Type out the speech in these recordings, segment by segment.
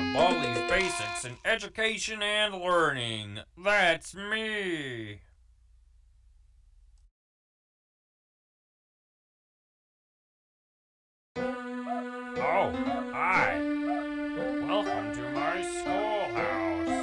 Baldi's Basics in Education and Learning. That's me. Oh, hi. Welcome to my schoolhouse.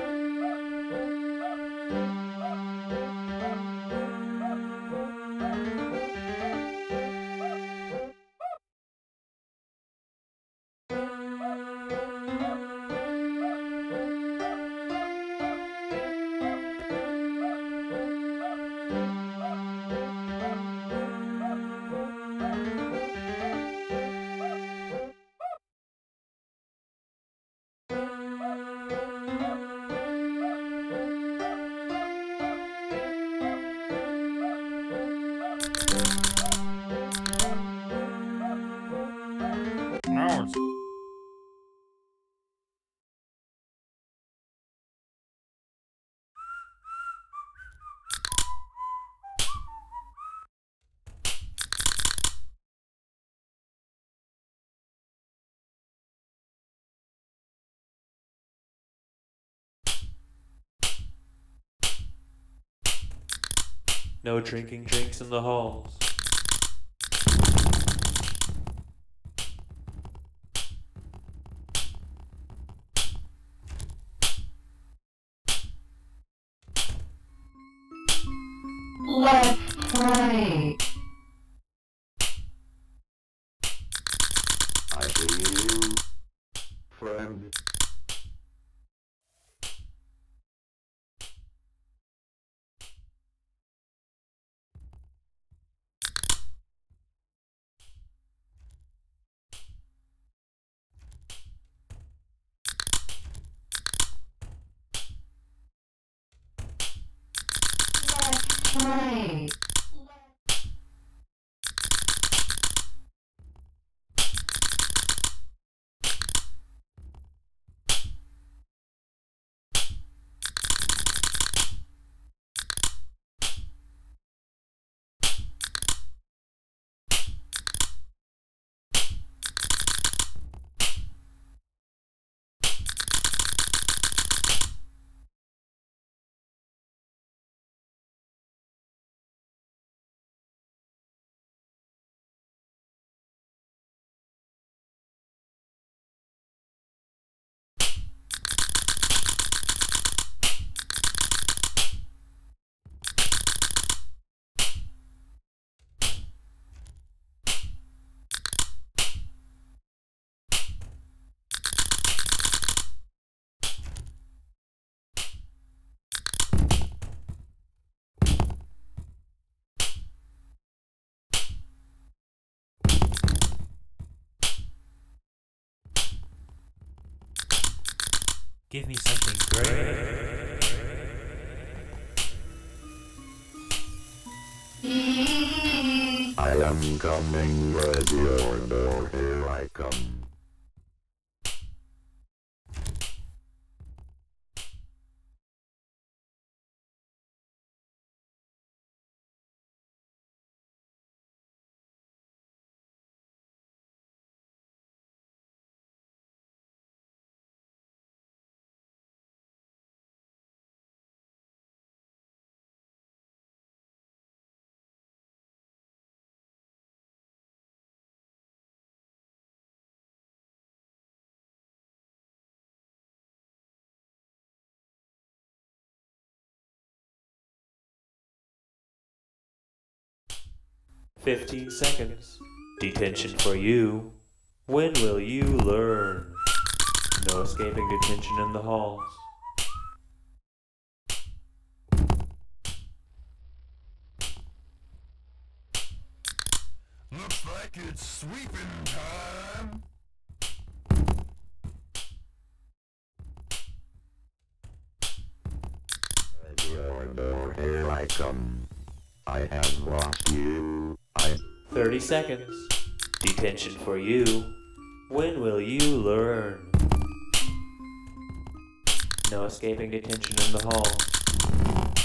No, it's No drinking drinks in the halls. Let's play. I see you, friend. Let's play. 'Give me something great. I am coming with your door, here I come. "15 seconds. Detention for you. When will you learn? No escaping detention in the halls." Looks like it's sweeping time. With your door, here I come. I have lost you. 30 seconds. Detention for you. When will you learn? No escaping detention in the halls.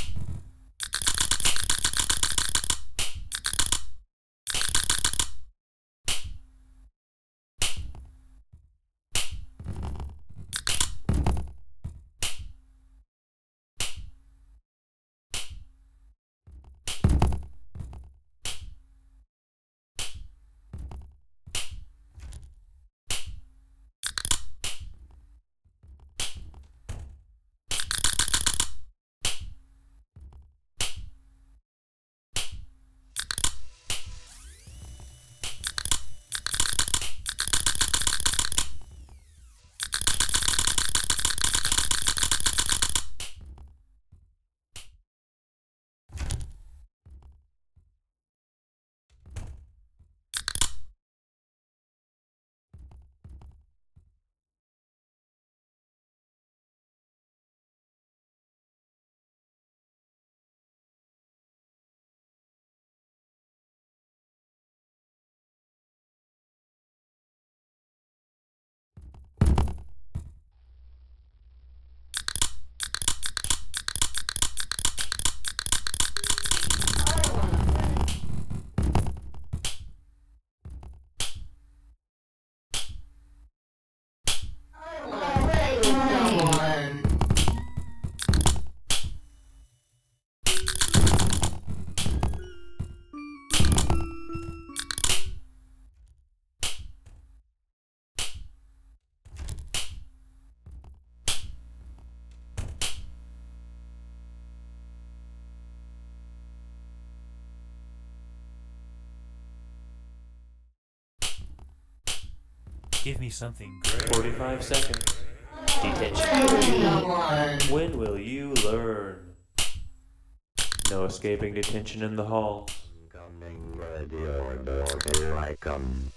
Give me something great. 45 seconds. Detention for you. When will you learn? No escaping detention in the halls. Coming, ready order, here I come.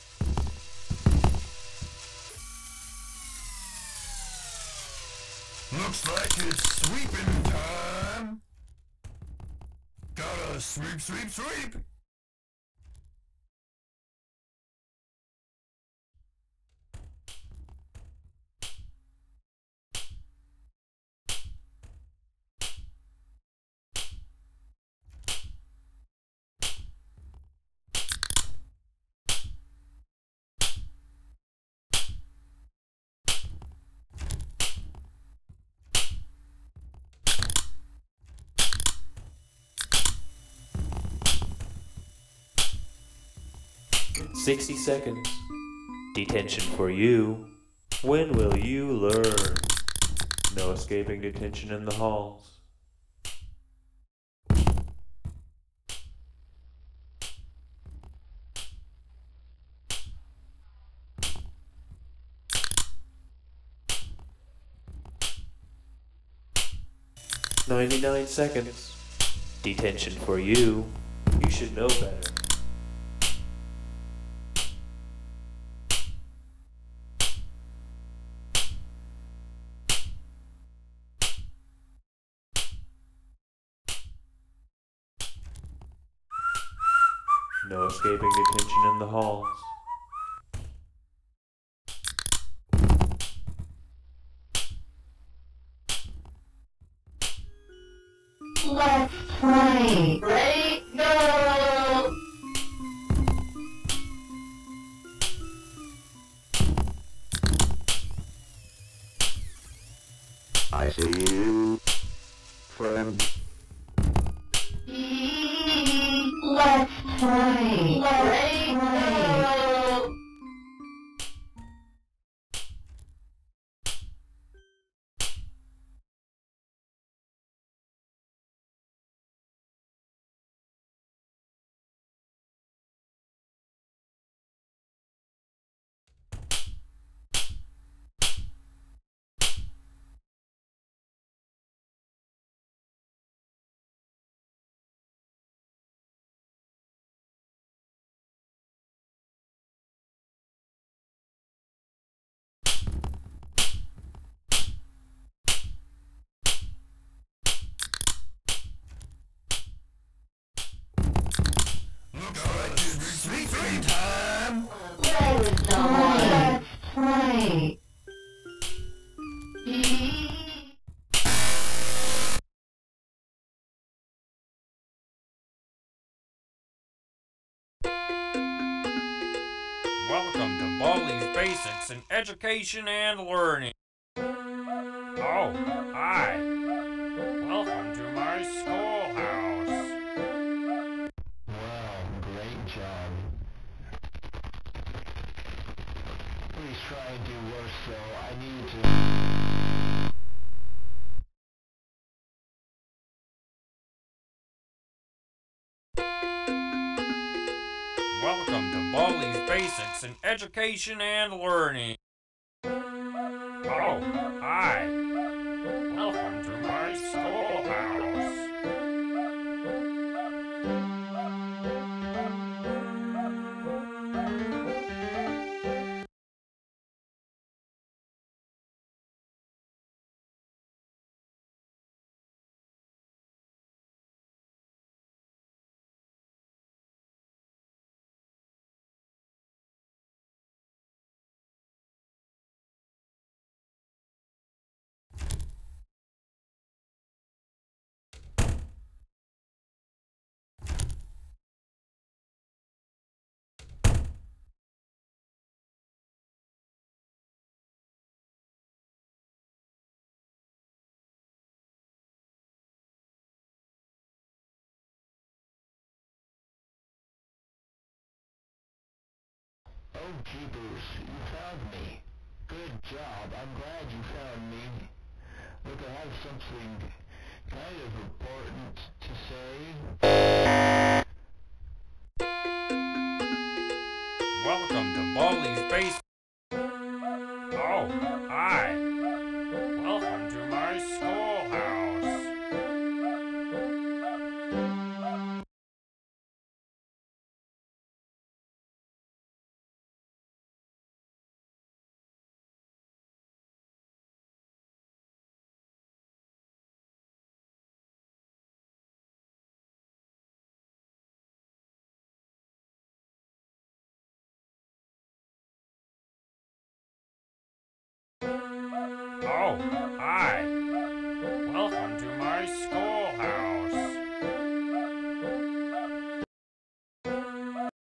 Looks like it's sweeping time. Gotta sweep, sweep, sweep. $60 seconds. Detention for you. When will you learn? No escaping detention in the halls. $99 seconds. Detention for you. You should know better. No escaping detention in the halls. Let's play. Ready, go! I see you, friend. Let's play. Ready, go! Looks like it's sweeping time. Let's play. Welcome to Baldi's Basics in Education and Learning. Oh, hi. Welcome to my schoolhouse. Wow, great job. Please try and do worse though. I need to... Welcome to Baldi's Basics in Education and Learning. Oh, hi. Welcome to my schoolhouse. Oh, jeepers, you found me. Good job. I'm glad you found me. Look, I have something kind of important to say. Welcome to Baldi's Basics. Oh, hi. Welcome to my schoolhouse. Oh, hi. Welcome to my schoolhouse.